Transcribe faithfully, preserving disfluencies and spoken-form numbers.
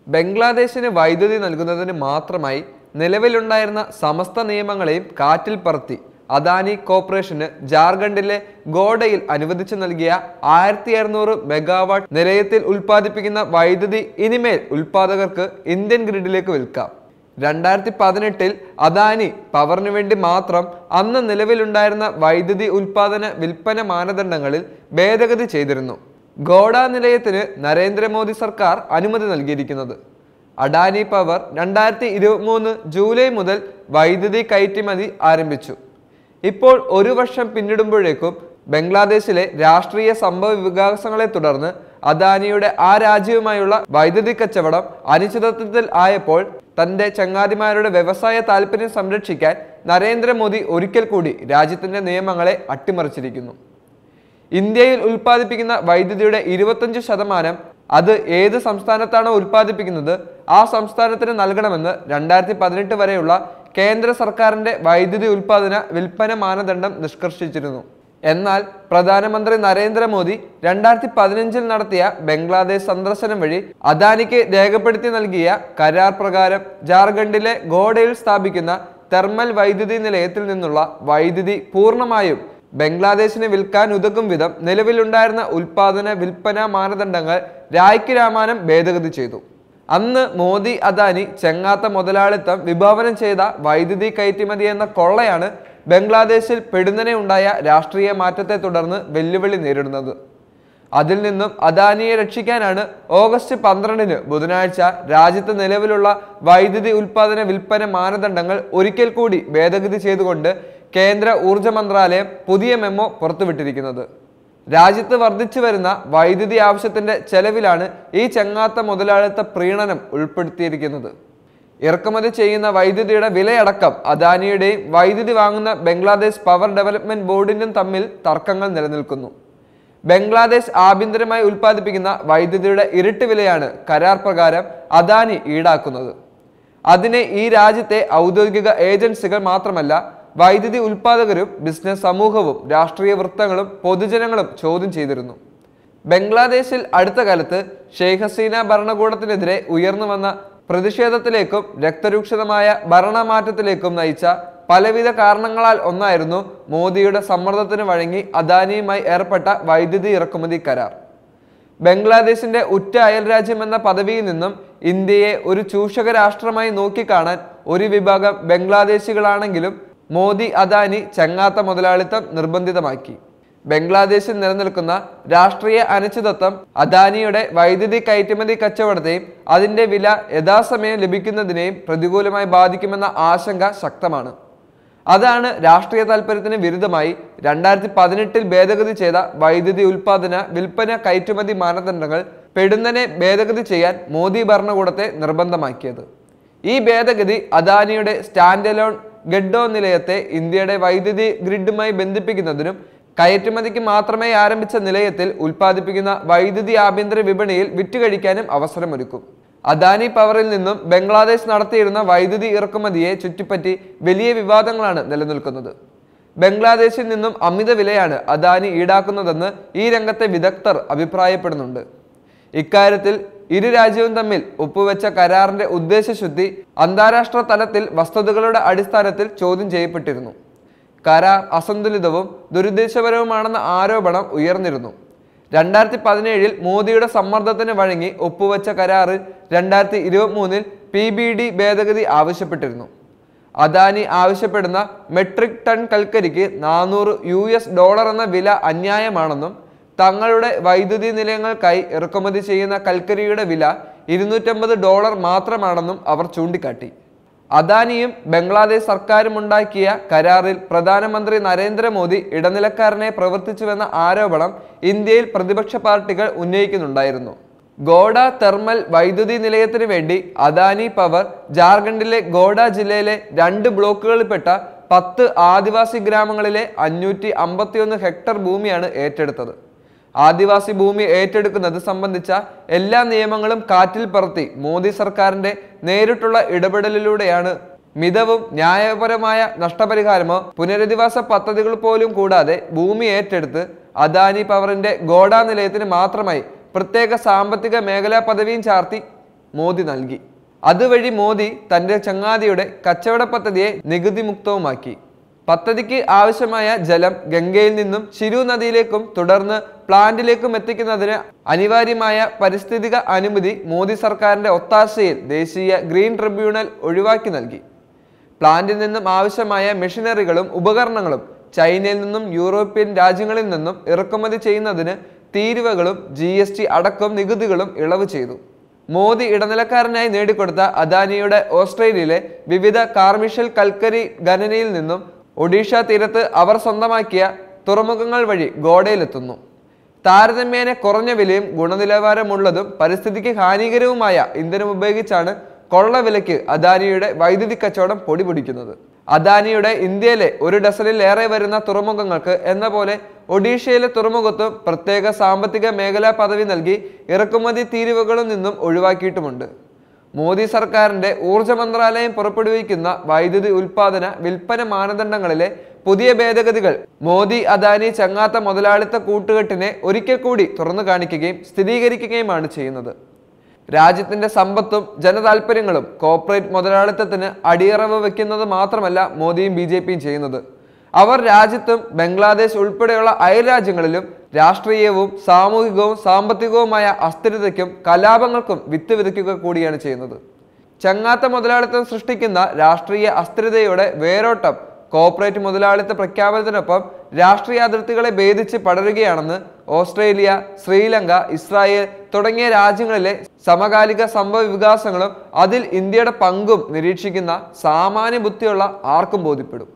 ബംഗ്ലാദേശിന് വൈദ്യുതി നൽകുന്നതിന് മാത്രമായി നിലവിലുണ്ടായിരുന്ന സമസ്ത നിയമങ്ങളെയും കാറ്റിൽ പറത്തി അദാനി കോർപ്പറേഷന് ജാർഖണ്ഡിലെ ഗോഡയിൽ അനുവദിച്ചു നൽകിയ ആയിരത്തി അറുന്നൂറ് മെഗാവാട്ട് നിലയത്തിൽ ഉൽപ്പാദിപ്പിക്കുന്ന വൈദ്യുതി ഇനിമേൽ ഉൽപ്പാദകർക്ക് ഇന്ത്യൻ ഗ്രിഡിലേക്ക് വിൽക്കാം. രണ്ടായിരത്തി പതിനെട്ടിൽ അദാനി പവറിനു വേണ്ടി മാത്രം അന്ന് നിലവിലുണ്ടായിരുന്ന വൈദ്യുതി ഉൽപ്പാദന വിൽപ്പന മാനദണ്ഡങ്ങളിൽ ഭേദഗതി ചെയ്തിരുന്നു. ഗോഡ നിലയത്തിന് നരേന്ദ്രമോദി സർക്കാർ അനുമതി നൽകിയിരിക്കുന്നത്. അഡാനി പവർ രണ്ടായിരത്തി ഇരുപത്തി മൂന്ന് ജൂലൈ മുതൽ വൈദ്യുതി കയറ്റുമതി ആരംഭിച്ചു. ഇപ്പോൾ ഒരു വർഷം പിന്നിടുമ്പോഴേക്കും ബംഗ്ലാദേശിലെ രാഷ്ട്രീയ സംഭവ വികാസങ്ങളെ തുടർന്ന് അദാനിയുടെ ആ രാജ്യവുമായുള്ള വൈദ്യുതി കച്ചവടം അനിശ്ചിതത്വത്തിൽ ആയപ്പോൾ തന്റെ ചങ്ങാതിമാരുടെ വ്യവസായ താല്പര്യം സംരക്ഷിക്കാൻ നരേന്ദ്രമോദി ഒരിക്കൽ കൂടി രാജ്യത്തിന്റെ നിയമങ്ങളെ അട്ടിമറിച്ചിരിക്കുന്നു. ഇന്ത്യയിൽ ഉൽപ്പാദിപ്പിക്കുന്ന വൈദ്യുതിയുടെ ഇരുപത്തഞ്ച് ശതമാനം അത് ഏത് സംസ്ഥാനത്താണോ ഉൽപ്പാദിപ്പിക്കുന്നത് ആ സംസ്ഥാനത്തിന് നൽകണമെന്ന് രണ്ടായിരത്തി പതിനെട്ട് വരെയുള്ള കേന്ദ്ര സർക്കാരിന്റെ വൈദ്യുതി ഉൽപ്പാദന വിൽപ്പന മാനദണ്ഡം നിഷ്കർഷിച്ചിരുന്നു. എന്നാൽ പ്രധാനമന്ത്രി നരേന്ദ്രമോദി രണ്ടായിരത്തി പതിനഞ്ചിൽ നടത്തിയ ബംഗ്ലാദേശ് സന്ദർശനം വഴി അദാനിക്ക് രേഖപ്പെടുത്തി നൽകിയ കരാർ പ്രകാരം ജാർഖണ്ഡിലെ ഗോഡയിൽ സ്ഥാപിക്കുന്ന തെർമൽ വൈദ്യുതി നിലയത്തിൽ നിന്നുള്ള വൈദ്യുതി പൂർണ്ണമായും ബംഗ്ലാദേശിന് വിൽക്കാൻ ഉതകും വിധം നിലവിലുണ്ടായിരുന്ന ഉൽപാദന വിൽപ്പന മാനദണ്ഡങ്ങൾ രായ്ക്ക് രാമാനം ഭേദഗതി ചെയ്തു. അന്ന് മോദി അദാനി ചെങ്ങാത്ത മുതലാളിത്തം വിഭാവനം ചെയ്ത വൈദ്യുതി കയറ്റുമതി എന്ന കൊള്ളയാണ് ബംഗ്ലാദേശിൽ പെടുന്നനെ ഉണ്ടായ രാഷ്ട്രീയ മാറ്റത്തെ തുടർന്ന് വെല്ലുവിളി നേരിടുന്നത്. അതിൽ നിന്നും അദാനിയെ രക്ഷിക്കാനാണ് ഓഗസ്റ്റ് പന്ത്രണ്ടിന് ബുധനാഴ്ച രാജ്യത്ത് നിലവിലുള്ള വൈദ്യുതി ഉൽപാദന വിൽപ്പന മാനദണ്ഡങ്ങൾ ഒരിക്കൽ കൂടി ഭേദഗതി ചെയ്തുകൊണ്ട് കേന്ദ്ര ഊർജ മന്ത്രാലയം പുതിയ മെമ്മോ പുറത്തുവിട്ടിരിക്കുന്നത്. രാജ്യത്ത് വർദ്ധിച്ചു വരുന്ന വൈദ്യുതി ആവശ്യത്തിന്റെ ചെലവിലാണ് ഈ ചങ്ങാത്ത മുതലാളിത്ത പ്രീണനം ഉൾപ്പെടുത്തിയിരിക്കുന്നത്. ഇറക്കുമതി ചെയ്യുന്ന വൈദ്യുതിയുടെ വിലയടക്കം അദാനിയുടെയും വൈദ്യുതി വാങ്ങുന്ന ബംഗ്ലാദേശ് പവർ ഡെവലപ്മെന്റ് ബോർഡിന്റെയും തമ്മിൽ തർക്കങ്ങൾ നിലനിൽക്കുന്നു. ബംഗ്ലാദേശ് ആഭ്യന്തരമായി ഉൽപ്പാദിപ്പിക്കുന്ന വൈദ്യുതിയുടെ ഇരട്ടി വിലയാണ് കരാർ പ്രകാരം അദാനി ഈടാക്കുന്നത്. അതിനെ ഈ രാജ്യത്തെ ഔദ്യോഗിക ഏജൻസികൾ മാത്രമല്ല വൈദ്യുതി ഉൽപ്പാദകരും ബിസിനസ് സമൂഹവും രാഷ്ട്രീയ വൃത്തങ്ങളും പൊതുജനങ്ങളും ചോദ്യം ചെയ്തിരുന്നു. ബംഗ്ലാദേശിൽ അടുത്ത കാലത്ത് ഷെയ്ഖ് ഹസീന ഭരണകൂടത്തിനെതിരെ ഉയർന്നു വന്ന പ്രതിഷേധത്തിലേക്കും രക്തരൂക്ഷിതമായ ഭരണമാറ്റത്തിലേക്കും നയിച്ച പലവിധ കാരണങ്ങളാൽ ഒന്നായിരുന്നു മോദിയുടെ സമ്മർദ്ദത്തിന് വഴങ്ങി അദാനിയുമായി ഏർപ്പെട്ട വൈദ്യുതി ഇറക്കുമതി കരാർ. ബംഗ്ലാദേശിന്റെ ഉറ്റ അയൽ രാജ്യം എന്ന പദവിയിൽ നിന്നും ഇന്ത്യയെ ഒരു ചൂഷക രാഷ്ട്രമായി നോക്കിക്കാണാൻ ഒരു വിഭാഗം ബംഗ്ലാദേശികളാണെങ്കിലും മോദി അദാനി ചങ്ങാത്ത മുതലാളിത്തം നിർബന്ധിതമാക്കി. ബംഗ്ലാദേശിൽ നിലനിൽക്കുന്ന രാഷ്ട്രീയ അനിശ്ചിതത്വം അദാനിയുടെ വൈദ്യുതി കയറ്റുമതി കച്ചവടത്തെയും അതിന്റെ വില യഥാസമയം ലഭിക്കുന്നതിനെയും പ്രതികൂലമായി ബാധിക്കുമെന്ന ആശങ്ക ശക്തമാണ്. അതാണ് രാഷ്ട്രീയ താൽപര്യത്തിന് വിരുദ്ധമായി രണ്ടായിരത്തി പതിനെട്ടിൽ ഭേദഗതി ചെയ്ത വൈദ്യുതി ഉൽപാദന വിൽപ്പന കയറ്റുമതി മാനദണ്ഡങ്ങൾ പെടുന്നനെ ഭേദഗതി ചെയ്യാൻ മോദി ഭരണകൂടത്തെ നിർബന്ധമാക്കിയത്. ഈ ഭേദഗതി അദാനിയുടെ സ്റ്റാൻഡ് അലോൺ ഗഡ്ഡോ നിലയത്തെ ഇന്ത്യയുടെ വൈദ്യുതി ഗ്രിഡുമായി ബന്ധിപ്പിക്കുന്നതിനും കയറ്റുമതിക്ക് മാത്രമേ ആരംഭിച്ച നിലയത്തിൽ ഉൽപ്പാദിപ്പിക്കുന്ന വൈദ്യുതി ആഭ്യന്തര വിപണിയിൽ വിറ്റുകഴിക്കാനും അവസരമൊരുക്കും. അദാനി പവറിൽ നിന്നും ബംഗ്ലാദേശ് നടത്തിയിരുന്ന വൈദ്യുതി ഇറക്കുമതിയെ ചുറ്റിപ്പറ്റി വലിയ വിവാദങ്ങളാണ് നിലനിൽക്കുന്നത്. ബംഗ്ലാദേശിൽ നിന്നും അമിത വിലയാണ് അദാനി ഈടാക്കുന്നതെന്ന് ഈ രംഗത്തെ വിദഗ്ധർ അഭിപ്രായപ്പെടുന്നുണ്ട്. ഇക്കാര്യത്തിൽ ഇരു രാജ്യവും തമ്മിൽ ഒപ്പുവെച്ച കരാറിന്റെ ഉദ്ദേശശുദ്ധി അന്താരാഷ്ട്ര തലത്തിൽ വസ്തുതകളുടെ അടിസ്ഥാനത്തിൽ ചോദ്യം ചെയ്യപ്പെട്ടിരുന്നു. കരാർ അസന്തുലിതവും ദുരുദ്ദേശപരവുമാണെന്ന ആരോപണം ഉയർന്നിരുന്നു. രണ്ടായിരത്തി പതിനേഴിൽ മോദിയുടെ സമ്മർദ്ദത്തിന് വഴങ്ങി ഒപ്പുവെച്ച കരാറിൽ രണ്ടായിരത്തി ഇരുപത്തി മൂന്നിൽ പി ബി ഡി ഭേദഗതി ആവശ്യപ്പെട്ടിരുന്നു. അദാനി ആവശ്യപ്പെടുന്ന മെട്രിക് ടൺ കൽക്കരിക്ക് നാനൂറ് യു എസ് ഡോളർ എന്ന വില അന്യായമാണെന്നും തങ്ങളുടെ വൈദ്യുതി നിലയങ്ങൾക്കായി ഇറക്കുമതി ചെയ്യുന്ന കൽക്കരിയുടെ വില ഇരുന്നൂറ്റമ്പത് ഡോളർ മാത്രമാണെന്നും അവർ ചൂണ്ടിക്കാട്ടി. അദാനിയും ബംഗ്ലാദേശ് സർക്കാരും ഉണ്ടാക്കിയ കരാറിൽ പ്രധാനമന്ത്രി നരേന്ദ്രമോദി ഇടനിലക്കാരനെ പ്രവർത്തിച്ചുവെന്ന ആരോപണം ഇന്ത്യയിൽ പ്രതിപക്ഷ പാർട്ടികൾ ഉന്നയിക്കുന്നുണ്ടായിരുന്നു. ഗോഡ തെർമൽ വൈദ്യുതി നിലയത്തിന് വേണ്ടി അദാനി പവർ ജാർഖണ്ഡിലെ ഗോഡ ജില്ലയിലെ രണ്ട് ബ്ലോക്കുകളിൽപ്പെട്ട പത്ത് ആദിവാസി ഗ്രാമങ്ങളിലെ അഞ്ഞൂറ്റി അമ്പത്തിയൊന്ന് ഹെക്ടർ ഭൂമിയാണ് ഏറ്റെടുത്തത്. ആദിവാസി ഭൂമി ഏറ്റെടുക്കുന്നത് സംബന്ധിച്ച എല്ലാ നിയമങ്ങളും കാറ്റിൽ പറത്തി മോദി സർക്കാരിന്റെ നേരിട്ടുള്ള ഇടപെടലിലൂടെയാണ് മിതവും ന്യായപരമായ നഷ്ടപരിഹാരമോ പുനരധിവാസ പദ്ധതികൾ പോലും കൂടാതെ ഭൂമി ഏറ്റെടുത്ത് അദാനി പവറിന്റെ ഗോഡ നിലയത്തിന് മാത്രമായി പ്രത്യേക സാമ്പത്തിക മേഖലാ പദവിയും ചാർത്തി മോദി നൽകി. അതുവഴി മോദി തന്റെ ചങ്ങാതിയുടെ കച്ചവട പദ്ധതിയെ നികുതി മുക്തവുമാക്കി. പദ്ധതിക്ക് ആവശ്യമായ ജലം ഗംഗയിൽ നിന്നും ചിരു നദിയിലേക്കും തുടർന്ന് പ്ലാന്റിലേക്കും എത്തിക്കുന്നതിന് അനിവാര്യമായ പാരിസ്ഥിതിക അനുമതി മോദി സർക്കാരിന്റെ ഒത്താശയിൽ ദേശീയ ഗ്രീൻ ട്രിബ്യൂണൽ ഒഴിവാക്കി നൽകി. പ്ലാന്റിൽ നിന്നും ആവശ്യമായ മെഷീനറികളും ഉപകരണങ്ങളും ചൈനയിൽ നിന്നും യൂറോപ്യൻ രാജ്യങ്ങളിൽ നിന്നും ഇറക്കുമതി ചെയ്യുന്നതിന് തീരുവകളും ജി എസ് ടി അടക്കം നികുതികളും ഇളവ് ചെയ്തു. മോദി ഇടനിലക്കാരനായി നേടിക്കൊടുത്ത അദാനിയുടെ ഓസ്ട്രേലിയയിലെ വിവിധ കാർമിഷൽ കൽക്കരി ഖനനയിൽ നിന്നും ഒഡീഷ തീരത്ത് അവർ സ്വന്തമാക്കിയ തുറമുഖങ്ങൾ വഴി ഗോഡയിലെത്തുന്നു. താരതമ്യേന കുറഞ്ഞ വിലയും ഗുണനിലവാരമുള്ളതും പരിസ്ഥിതിക്ക് ഹാനികരവുമായ ഇന്ധനം ഉപയോഗിച്ചാണ് കൊള്ളവിലയ്ക്ക് അദാനിയുടെ വൈദ്യുതി കച്ചവടം പൊടിപിടിക്കുന്നത്. അദാനിയുടെ ഇന്ത്യയിലെ ഒരു ഡസനിലേറെ വരുന്ന തുറമുഖങ്ങൾക്ക് എന്ന പോലെ ഒഡീഷയിലെ തുറമുഖത്തും പ്രത്യേക സാമ്പത്തിക മേഖലാ പദവി നൽകി ഇറക്കുമതി തീരുവകളിൽ നിന്നും ഒഴിവാക്കിയിട്ടുമുണ്ട്. മോദി സർക്കാരിന്റെ ഊർജ മന്ത്രാലയം പുറപ്പെടുവിക്കുന്ന വൈദ്യുതി ഉൽപാദന വിൽപ്പന മാനദണ്ഡങ്ങളിലെ പുതിയ ഭേദഗതികൾ മോദി അദാനി ചങ്ങാത്ത മുതലാളിത്ത കൂട്ടുകെട്ടിനെ ഒരിക്കൽ കൂടി തുറന്നു കാണിക്കുകയും സ്ഥിരീകരിക്കുകയുമാണ് ചെയ്യുന്നത്. രാജ്യത്തിന്റെ സമ്പത്തും ജനതാൽപര്യങ്ങളും കോർപ്പറേറ്റ് മുതലാളിത്തത്തിന് അടിയറവ് വെക്കുന്നത് മാത്രമല്ല മോദിയും ബി ജെ പിയും ചെയ്യുന്നത്. അവർ രാജ്യത്തും ബംഗ്ലാദേശ് ഉൾപ്പെടെയുള്ള അയൽ രാജ്യങ്ങളിലും രാഷ്ട്രീയവും സാമൂഹികവും സാമ്പത്തികവുമായ അസ്ഥിരതയ്ക്കും കലാപങ്ങൾക്കും വിത്ത് വിതയ്ക്കുക കൂടിയാണ് ചെയ്യുന്നത്. ചങ്ങാത്ത മുതലാളിത്തം സൃഷ്ടിക്കുന്ന രാഷ്ട്രീയ അസ്ഥിരതയുടെ വേരോട്ടം കോർപ്പറേറ്റ് മുതലാളിത്ത പ്രഖ്യാപനത്തിനൊപ്പം രാഷ്ട്രീയ അതിർത്തികളെ ഭേദിച്ച് പടരുകയാണെന്ന് ഓസ്ട്രേലിയ, ശ്രീലങ്ക, ഇസ്രായേൽ തുടങ്ങിയ രാജ്യങ്ങളിലെ സമകാലിക സംഭവ വികാസങ്ങളും അതിൽ ഇന്ത്യയുടെ പങ്കും നിരീക്ഷിക്കുന്ന സാമാന്യ ബുദ്ധിയുള്ള ആർക്കും ബോധ്യപ്പെടും.